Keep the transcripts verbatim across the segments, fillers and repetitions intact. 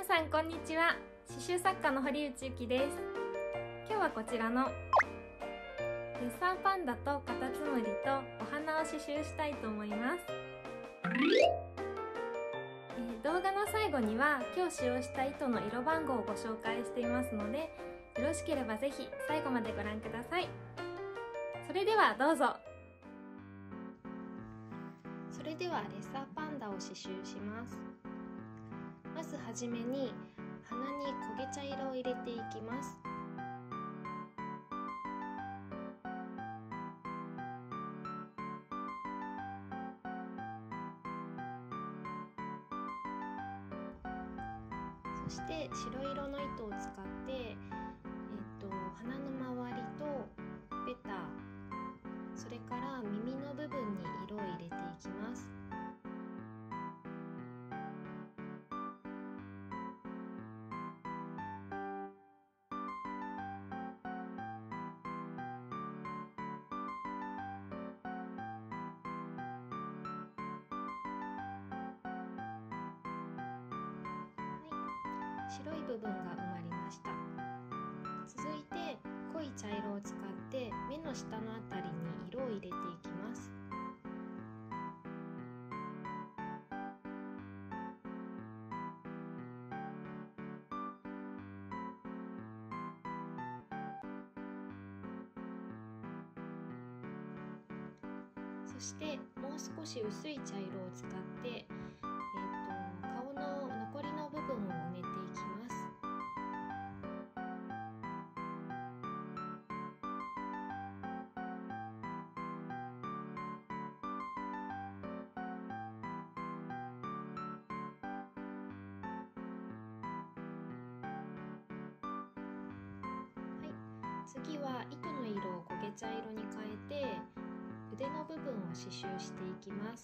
さんこんにちは。刺繍作家の堀内ゆきです。今日はこちらのレッサーパンダとカタツムリとお花を刺繍したいと思います。えー、動画の最後には今日使用した糸の色番号をご紹介していますので、よろしければぜひ最後までご覧ください。それではどうぞ。それではレッサーパンダを刺繍します。まずはじめに花に焦げ茶色を入れていきます。そして白色の糸を使って、えっと、花の周りとベタ、それから耳の部分に色を入れていきます。白い部分が埋まりました。続いて濃い茶色を使って目の下のあたりに色を入れていきます。そしてもう少し薄い茶色を使って、えー、と顔の残りの部分を埋めていきます。次は糸の色を焦げ茶色に変えて腕の部分を刺繍していきます。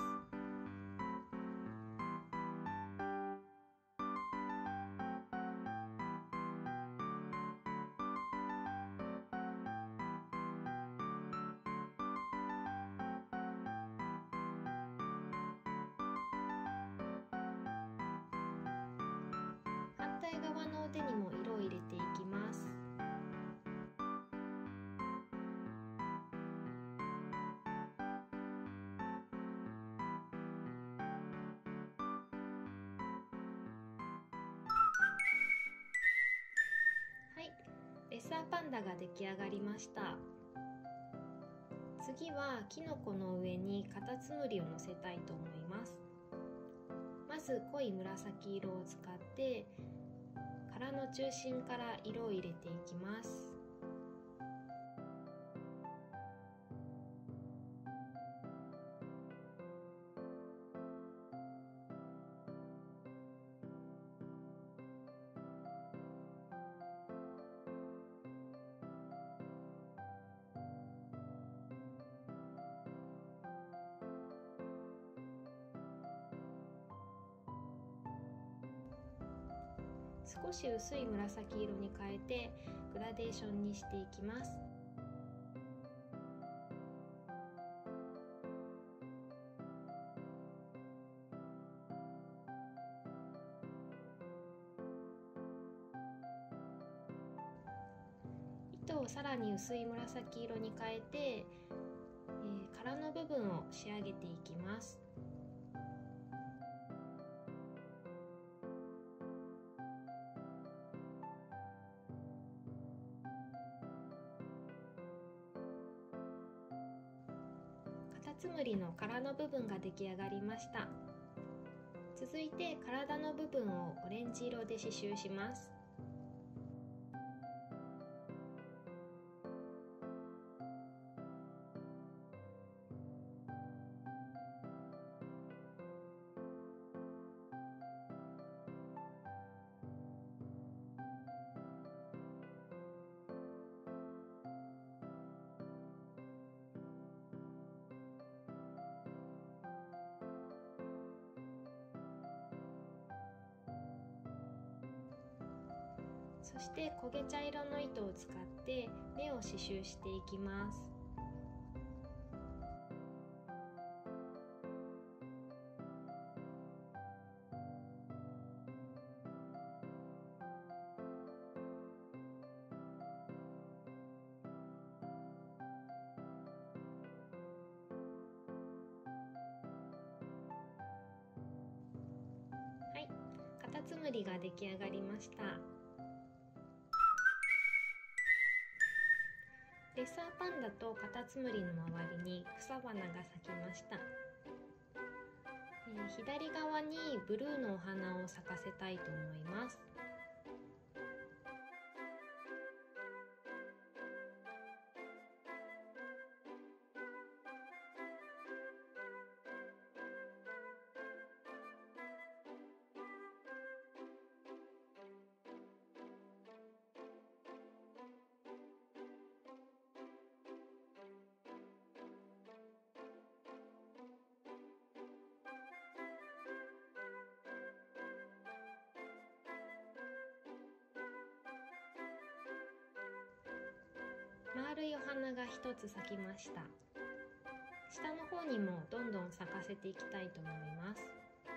反対側の腕にも色を入れていきます。はい、レッサーパンダが出来上がりました。次はキノコの上にカタツムリを乗せたいと思います。まず濃い紫色を使って殻の中心から色を入れていきます。少し薄い紫色に変えてグラデーションにしていきます。糸をさらに薄い紫色に変えて、えー、殻の部分を仕上げていきます。カタツムリの殻の部分が出来上がりました。続いて体の部分をオレンジ色で刺繍します。そして焦げ茶色の糸を使って目を刺繍していきます。 タツムリが出来上がりました。レッサーパンダとカタツムリの周りに草花が咲きました。えー、左側にブルーのお花を咲かせたいと思います。丸いお花が一つ咲きました。下の方にもどんどん咲かせていきたいと思います。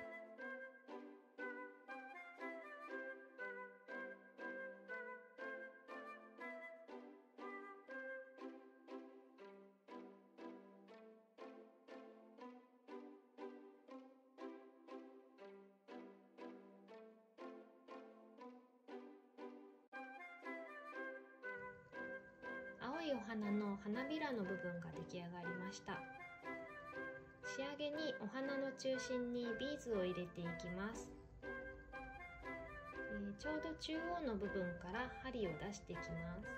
青いお花の花びらの部分が出来上がりました。仕上げにお花の中心にビーズを入れていきます。えー、ちょうど中央の部分から針を出していきます。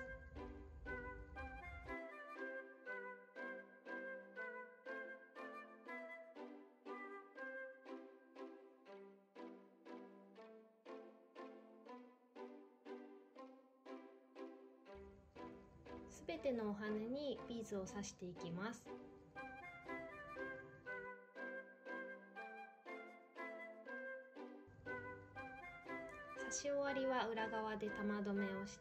すべてのお花にビーズを刺していきます。刺し終わりは裏側で玉留めをして、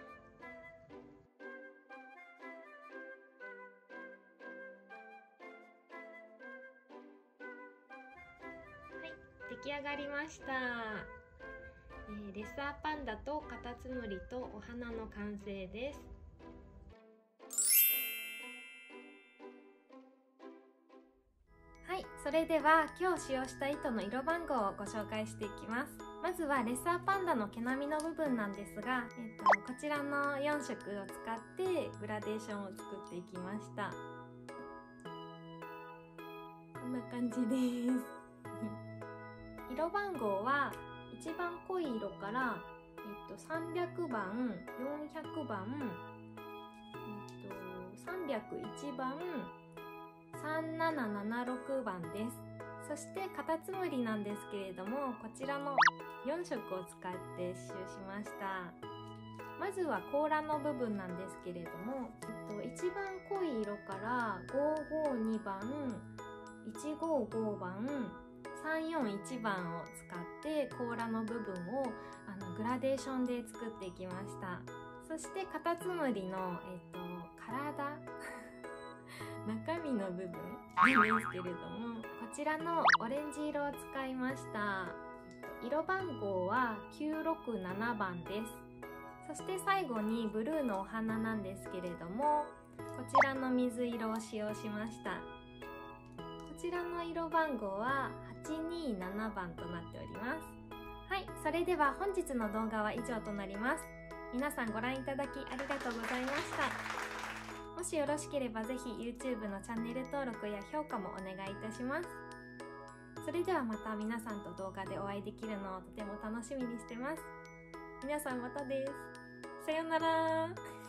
はい、出来上がりました。えー、レッサーパンダとカタツムリとお花の完成です。はい、それでは今日使用した糸の色番号をご紹介していきます。まずはレッサーパンダの毛並みの部分なんですが、えっと、こちらのよん色を使ってグラデーションを作っていきました。こんな感じです色番号は一番濃い色から、えっと、さんびゃくばん、よんひゃくばん、えっと、さんびゃくいちばん、さんななななろくばんです。そしてカタツムリなんですけれども、こちらのよん色を使って刺繍しました。まずは甲羅の部分なんですけれども、えっと、一番濃い色からごごにばん、いちごごばん、さんよんいちばんを使って甲羅の部分をあのグラデーションで作っていきました。そしてカタツムリの、えっと、体中身の部分なんですけれども、こちらのオレンジ色を使いました。色番号はきゅうろくななばんです。そして最後にブルーのお花なんですけれども、こちらの水色を使用しました。こちらの色番号ははちにななばんとなっております。はい、それでは本日の動画は以上となります。皆さんご覧いただきありがとうございました。もしよろしければぜひ YouTube のチャンネル登録や評価もお願いいたします。それではまた皆さんと動画でお会いできるのをとても楽しみにしてます。皆さんまたです。さようなら。